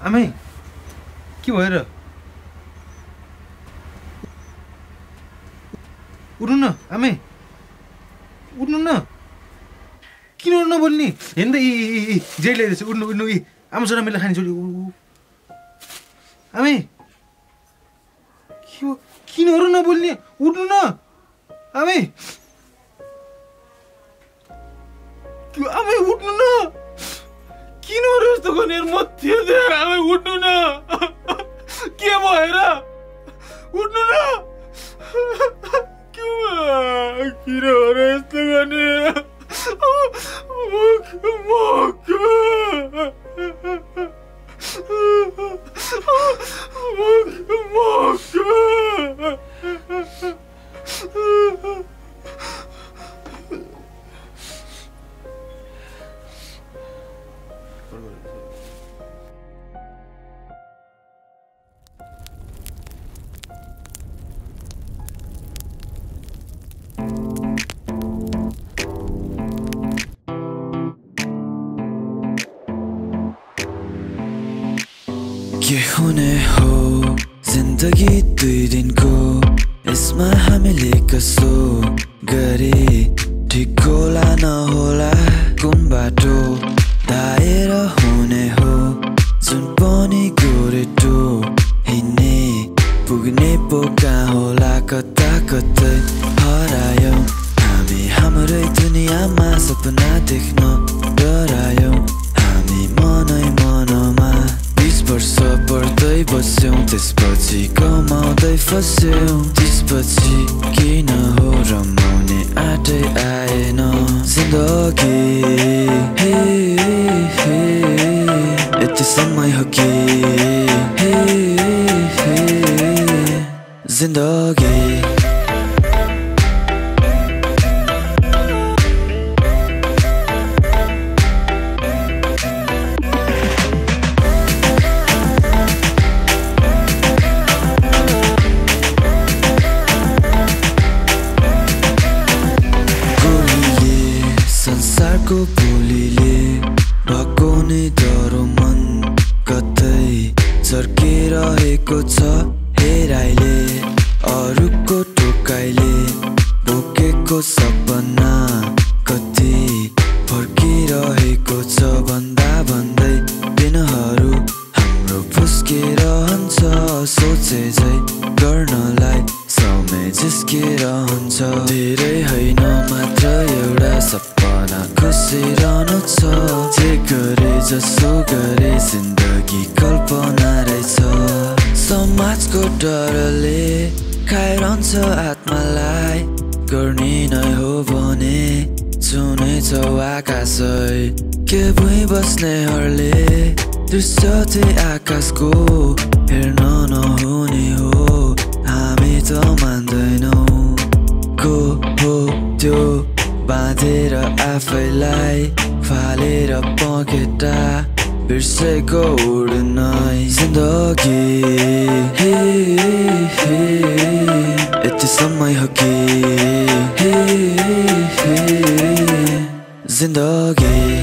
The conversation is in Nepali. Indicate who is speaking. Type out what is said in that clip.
Speaker 1: आमै के भयो र उठ्नु न आमै उठ्नु न किन उठ्नु नबोल्ने हेर्नु त जे ल्याइरहेछ उठ्नु उठ्नु आमा छोरा मेला खाने छोरी आमै किन अरू नबोल्ने उठ्नु न आमै आमै उठ्नु न किन अरू यस्तो गर्ने म थियो आमै उठ्नु न के भएर उठ्नु न किन अरू यस्तो गर्ने
Speaker 2: के हुने हो जिन्दगी 2 दिनको यसमा हामीले कसो गरे ठिक होला नहोला कुन बाटो दाएर हुने हो जुन पनि गोरेटो हिँड्ने पुग्ने पो कहाँ होला कता कतै हरायौं हामी हाम्रै दुनियाँमा सपना देख्न डरायौं हामी मनै मनमा 20 वर्ष पढ्दै बस्यौं त्यसपछि कमाउँदै फस्यौं त्यसपछि किन हो रमाउने आँटै आएन जिन्दगी यति समय हो कि जिन्दगी संसारको बोलीले भएको नै डरो मन कतै चर्किरहेको छ हेराइले अरूको टोकाइले बोकेको सपना कति फर्किरहेको छ भन्दा भन्दै दिनहरू हाम्रो फुस्किरहन्छ सोचे झै गर्नलाई समय जिस्किरहन्छ धेरै होइन मात्र एउटा सपना खुसी रहनु छ जे गरे जसो गरे जिन्दगी कल्पना रहेछ समाजको डरले खाइरहन्छ आत्मालाई गर्ने नै हो भने छुनेछौ आकाशै के भुइँ बस्नेहरूले दृश्य चाहिँ आकाशको हेर्न नहुने हो हामी त मान्दैनौ को हो त्यो बाँधेर आफैलाई फालेर पखेटा बिर्सेको उड्नै जिन्दगी यति समय हो कि जिन्दगी